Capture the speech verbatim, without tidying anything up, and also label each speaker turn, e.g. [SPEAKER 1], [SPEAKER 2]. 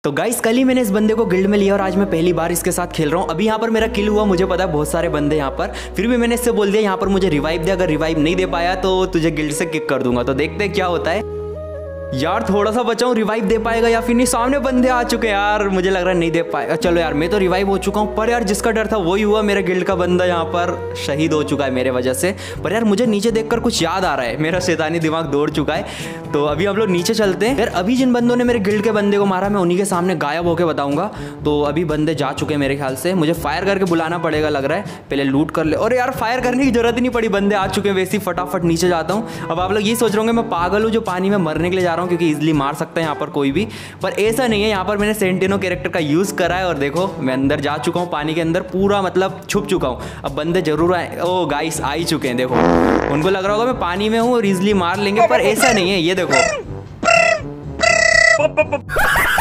[SPEAKER 1] तो गाइस कल ही मैंने इस बंदे को गिल्ड में लिया और आज मैं पहली बार इसके साथ खेल रहा हूँ। अभी यहाँ पर मेरा किल हुआ, मुझे पता है बहुत सारे बंदे यहाँ पर, फिर भी मैंने इससे बोल दिया यहाँ पर मुझे रिवाइव दे, अगर रिवाइव नहीं दे पाया तो तुझे गिल्ड से किक कर दूंगा। तो देखते हैं क्या होता है। यार थोड़ा सा बचाऊं, रिवाइव दे पाएगा या फिर नहीं। सामने बंदे आ चुके हैं यार, मुझे लग रहा है नहीं दे पाएगा। चलो यार मैं तो रिवाइव हो चुका हूं, पर यार जिसका डर था वही हुआ। मेरे गिल्ड का बंदा यहाँ पर शहीद हो चुका है मेरे वजह से। पर यार मुझे नीचे देखकर कुछ याद आ रहा है, मेरा शैतानी दिमाग दौड़ चुका है। तो अभी हम लोग नीचे चलते हैं। यार अभी जिन बंदों ने मेरे गिल्ड के बंदे को मारा मैं उन्हीं के सामने गायब होकर बताऊंगा। तो अभी बंदे जा चुके हैं मेरे ख्याल से, मुझे फायर करके बुलाना पड़ेगा लग रहा है। पहले लूट कर ले। और यार फायर करने की जरूरत ही नहीं पड़ी, बंदे आ चुके हैं वैसे ही फटाफट नीचे जाता हूँ। अब आप लोग ये सोच रहे होंगे मैं पागल हूँ जो पानी में मरने के लिए जा रहा हूँ, क्योंकि इजिली मार सकता है यहाँ पर कोई भी। पर ऐसा नहीं है, यहाँ पर मैंने सेंटिनो कैरेक्टर का यूज करा है और देखो मैं अंदर जा चुका हूँ, पानी के अंदर पूरा मतलब छुप चुका हूँ। अब बंदे जरूर आए। ओ गाइस आ ही चुके हैं, देखो उनको लग रहा होगा मैं पानी में हूँ और इजिली मार लेंगे, पर ऐसा नहीं है। ये देखो